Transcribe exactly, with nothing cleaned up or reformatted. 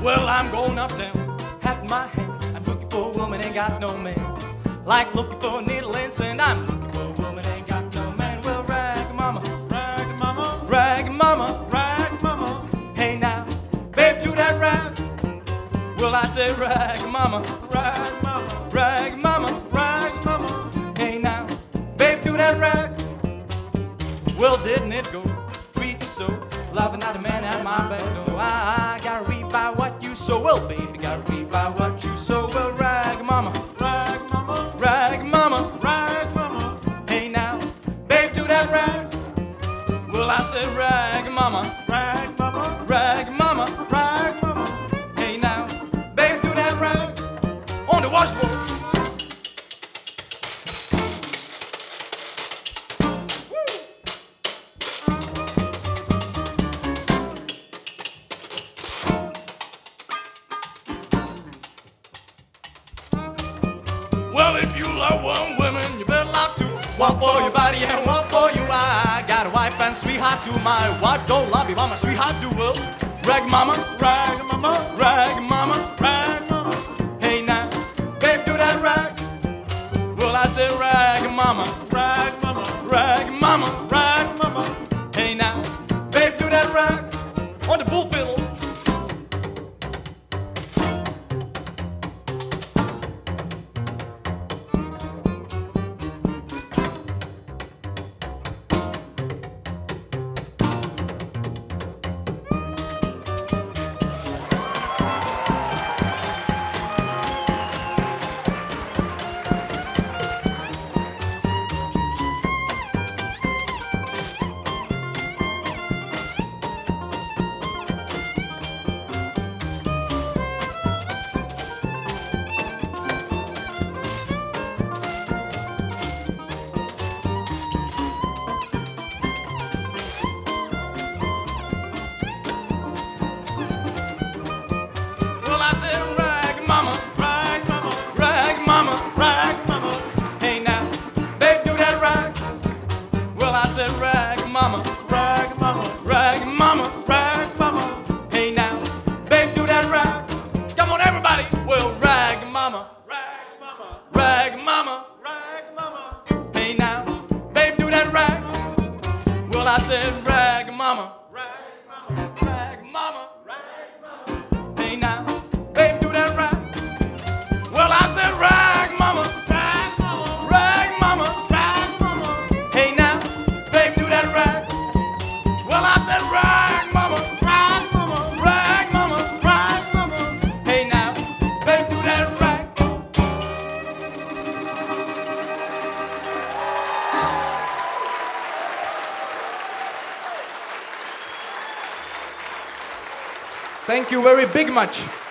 Well, I'm going uptown, hat in my hand. I'm looking for a woman, ain't got no man. Like looking for a needle in sand. I'm looking for a woman, ain't got no man. Well, rag mama, Rag mama, rag mama, rag mama, hey now, babe, do that rag. Well, I said rag mama, rag mama, rag mama, rag mama. hey now, babe, do that rag. Well, didn't it go? Treat me so, loving not a man at my back door. I, I gotta read by what you sow. Well, baby, gotta read by what you sow. Well, rag mama, Rag mama, rag mama, rag mama, hey now, babe, do that rag. Well, I said rag mama, rag mama, rag mama, rag mama. hey now, babe, do that rag on the washboard. Well, if you love one woman, you better love two. One for your body and one for your eye. Got a wife and sweetheart too. My wife don't love me, but my sweetheart do. Well, rag mama, Rag mama, rag mama, rag mama, hey now, babe, do that rag. Well, I said rag mama, rag mama, rag mama, rag mama. hey now, babe, do that rag on the bull fiddle. Well, I said rag mama, Rag mama, rag mama, rag mama, hey now, babe, do that rag. Well, I said rag mama, rag mama, rag mama, rag mama. hey now, babe, do that rag. Come on, everybody. Well, rag mama, Rag mama, rag mama, rag mama, hey now, babe, do that rag. Well, I said rag mama, rag mama, rag mama, rag mama, hey now, babe, do that rag. Well, I said rag mama, rag mama, rag mama, rag mama, hey now, babe, do that rag. Well, I said rag mama, rag mama, rag mama, rag mama. hey now, babe, do that rag. Thank you very big much.